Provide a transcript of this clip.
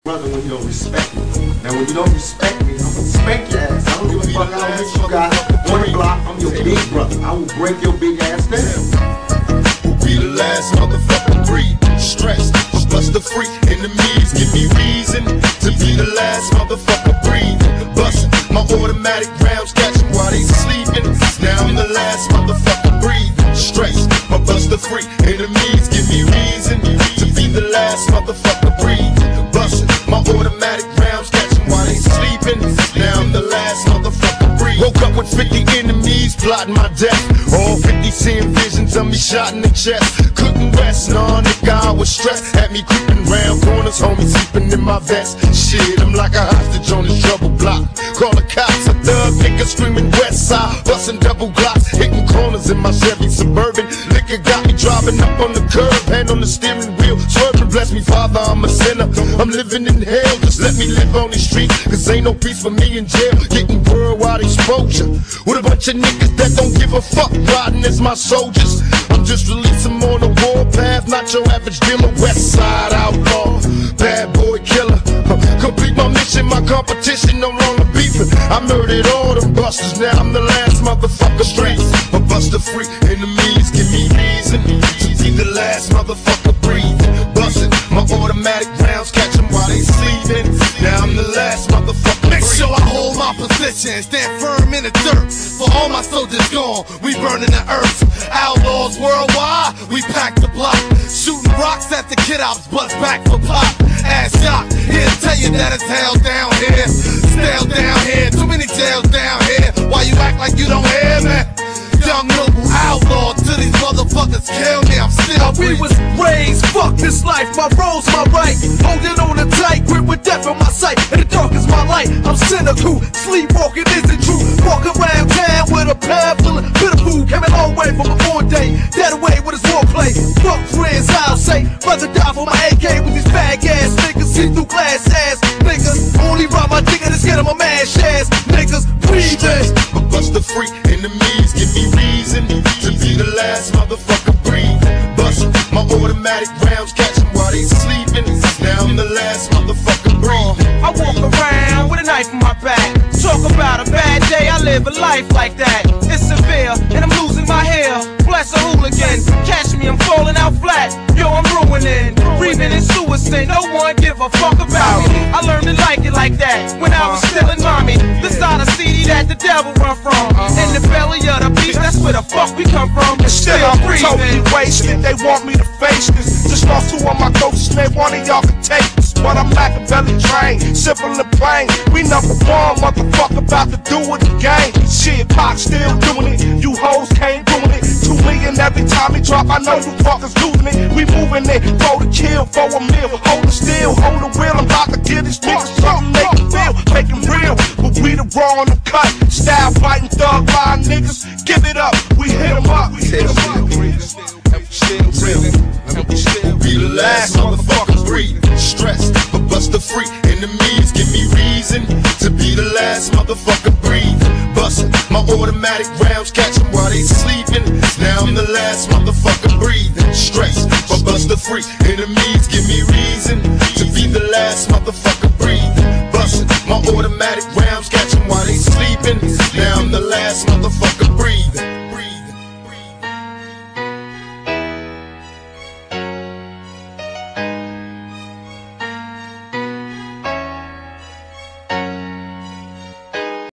Brother, when you don't respect me. Now when you don't respect me, I'm gonna spank your ass. I don't give a fuck how rich you got on the block. I'm your big brother. I will break your big ass down. Who'll be the last motherfucking breed? Stressed, bust the free enemies, give me reason to be the last motherfucker breed. Bustin' my automatic rounds, catch 'em while they sleeping. Now I'm the last motherfucker breed. Stressed, my bust the free enemies, give me reason to be the last motherfucker breed. Bustin' my automatic rounds, catch 'em while they sleeping. Now I'm the last motherfucker breed. Woke up with 50 enemies plotting my death. All 50 seeing visions of me shot in the chest. Couldn't rest, nah, nigga, I was stressed. Had me creeping round corners, homie sleeping in my vest. Shit, I'm like a hostage on this trouble block. Call the cops, a thug nigga screaming west side. Busting double glocks, hitting corners in my Chevy Suburban. Liquor got me driving up on the curb, hand on the steering wheel, swerving. Bless me, Father, I'm a sinner. I'm living in hell, just let me live on the street. Cause ain't no peace for me in jail. Getting worldwide exposure with a bunch of niggas that don't give a fuck, riding as my soldiers. I'm just releasing on the warpath, not your average dealer. West side outlaw, bad boy killer. Complete my mission, my competition no longer beefing. I murdered all them busters, now I'm the last motherfucker straight. A buster free enemies, give me reason to be the last motherfucker breathe. Bustin' my automatic rounds, catch 'em while they sleeping. Now I'm the last motherfucker. Make sure I hold my position, stand firm in the dirt. For all my soldiers gone, we burning the earth. Outlaws worldwide, we pack the block. Shooting rocks at the kid outs, bust back for pop. Ass shot, here to tell you that it's hell down here. Stale down here, too many jails down here. Why you act like you don't hear me? Young noble outlaw, till these motherfuckers kill me, I'm still we was raised, fuck this life, my role's my right. Holding on a tight grip with death in my sight. And the dark is my light, I'm cynical. Sleepwalking isn't true. Walk around town with a pad full of bitter food. Came a long way from a born day, dead away with his warplay. Fuck friends, I'll say. Rather die for my AK with these fag ass niggas. See through glass ass niggas. Only rob my dick and scared of my man shares. Niggas breathing. Bust the free enemies, give me reason to be the last motherfucker breathe. Bust my automatic rounds, catch 'em while they sleeping. Now I'm the last motherfucker breathe. I walk around with a knife in my back. Talk about a bad day, I live a life like that. It's severe, and I'm losing my hair. Bless a hooligan, catch me, I'm falling out flat. Yo, I'm ruining, breathing in suicide. No one give a fuck about me. I learned to like it like that when I was still in mommy. The side of CD that the devil run from. In the belly of the beast, that's where the fuck we come from. And still I'm totally wasted. They want me to face this. Just lost 2 of my coaches, man. One of y'all can take this. But I'm like a belly train, simple and plain. We number 1, motherfucker, about to do it again. Shit, Pac still doing it. You hoes can't doing it. 2 million every time he drop. I know you fuckers losing it. We moving it, go to kill for a meal. Hold it still, hold the wheel. I'm about to get this niggas something make it feel, make it real. But we the raw on the cut, style fighting thug line niggas. Give it up, we hit 'em up. We hit 'em up. Be the last motherfucker breathe. Stressed, but bust the free enemies, give me reason to be the last motherfucker breathe. Bustin' my automatic rounds, catch 'em while they sleeping. Now I'm the last motherfucker breathing. Stressed, but bust the free enemies, give me reason to be the last motherfucker breathing. Bustin' my automatic rounds, catch 'em while they sleeping. Now I'm the last motherfucker.